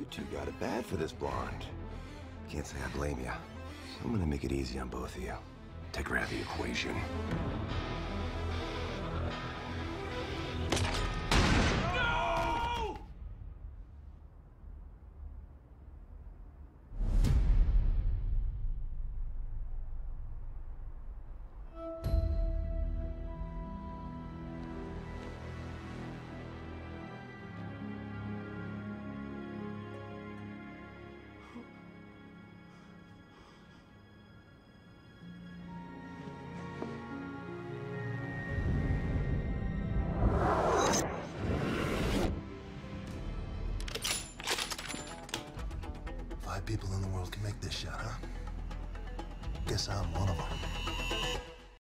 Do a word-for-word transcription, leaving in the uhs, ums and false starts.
You two got it bad for this blonde. Can't say I blame you. I'm gonna make it easy on both of you. Take her out of the equation. Five people in the world can make this shot, huh? Guess I'm one of them.